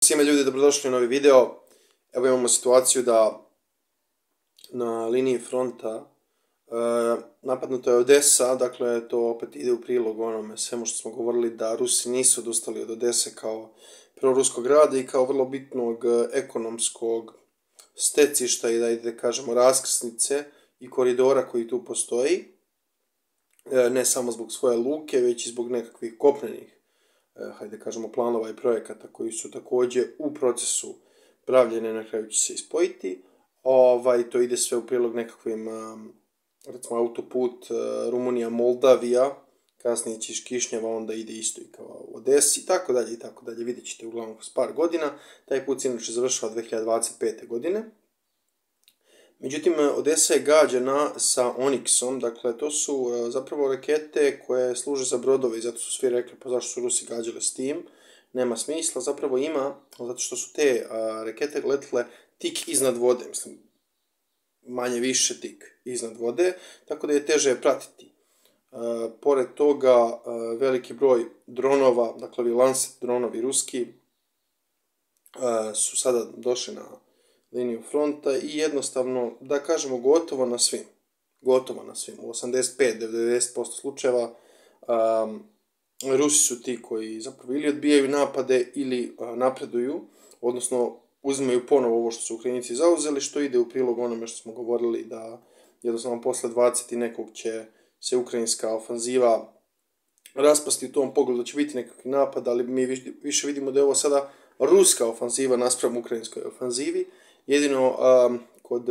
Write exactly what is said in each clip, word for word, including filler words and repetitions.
Svima ljudi, dobrodošli u novi video. Evo imamo situaciju da na liniji fronta e, napadnuta je Odesa, dakle to opet ide u prilog onome svemu što smo govorili da Rusi nisu odustali od Odese kao proruskog grada i kao vrlo bitnog ekonomskog stecišta i da ide, kažemo, raskrsnice i koridora koji tu postoji, e, ne samo zbog svoje luke, već i zbog nekakvih kopnenih hajde kažemo planova i projekata koji su također u procesu pravljenja, na kraju će se ispojiti. Ovaj, to ide sve u prilog nekakvim, recimo, autoput Rumunija-Moldavija, kasnije će iz Kišnjeva, onda ide isto i kao Odesi, i tako dalje, i tako dalje, vidjet ćete uglavnom s par godina. Taj put se inače završava dve hiljade dvadeset pete. godine. Međutim, Odesa je gađana sa Onyxom, dakle to su zapravo rakete koje služe za brodove i zato su svi rekli pa zašto su Rusi gađali s tim. Nema smisla, zapravo ima, zato što su te a, rakete letile tik iznad vode, mislim, manje više tik iznad vode, tako da je teže pratiti. A, pored toga, a, veliki broj dronova, dakle ovi Lancet dronovi ruski, a, su sada došli na liniju fronta i jednostavno, da kažemo, gotovo na svim, gotovo na svim, u osamdeset pet do devedeset posto slučajeva um, Rusi su ti koji zapravo ili odbijaju napade ili uh, napreduju, odnosno uzimaju ponovo ovo što su Ukrajinci zauzeli, što ide u prilog onome što smo govorili da jednostavno posle dvadeset i nekog će se ukrajinska ofanziva raspasti u tom pogledu, da će biti nekakvi napad, ali mi više vidimo da je ovo sada ruska ofanziva naspram ukrajinskoj ofanzivi. Jedino um, kod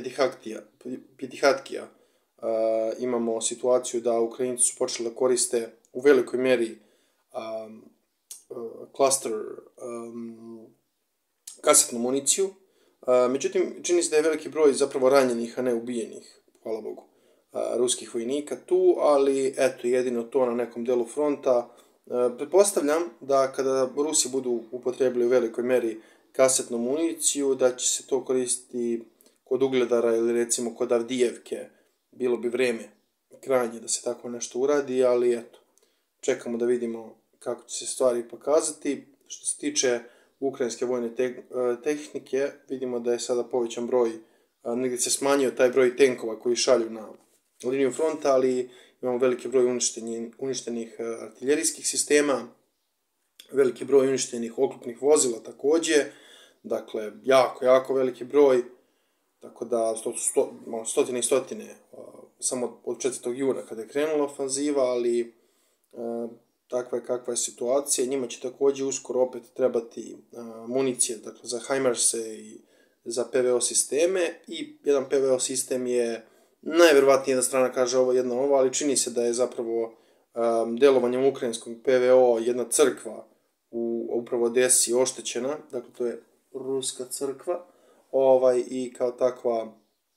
Pjetihatkija uh, imamo situaciju da Ukrajinci su počeli da koriste u velikoj meri um, uh, cluster um, kasetnu municiju. Uh, međutim, čini se da je veliki broj zapravo ranjenih, a ne ubijenih, hvala Bogu, uh, ruskih vojnika tu, ali eto, jedino to na nekom delu fronta. Uh, pretpostavljam da kada Rusi budu upotrebili u velikoj meri kasetnu municiju, da će se to koristiti kod Ugledara ili recimo kod Avdijevke. Bilo bi vreme krajnje da se tako nešto uradi, ali eto, čekamo da vidimo kako će se stvari pokazati. Što se tiče ukrajinske vojne te tehnike, vidimo da je sada povećan broj, negdje se smanjio taj broj tenkova koji šalju na liniju fronta, ali imamo veliki broj uništenih, uništenih artiljerijskih sistema, veliki broj uništenih oklopnih vozila također, dakle, jako, jako veliki broj, tako da sto, sto, stotine i stotine, uh, samo od četvrtog juna kada je krenula ofanziva, ali uh, takva je kakva je situacija. Njima će također uskoro opet trebati uh, municije, dakle, za Hajmarse i za P V O sisteme, i jedan P V O sistem je, najvjerovatnije jedna strana kaže ovo, jedna ova, ali čini se da je zapravo um, delovanjem ukrajinskog P V O jedna crkva u upravo Odesi oštećena, dakle to je ruska crkva, ovaj, i kao takva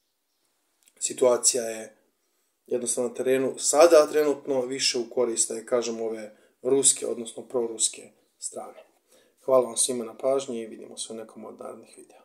situacija je jednostavno na terenu sada trenutno više u korist, da je, kažem, ove ruske, odnosno proruske strane. Hvala vam svima na pažnji i vidimo se u nekom od narednih videa.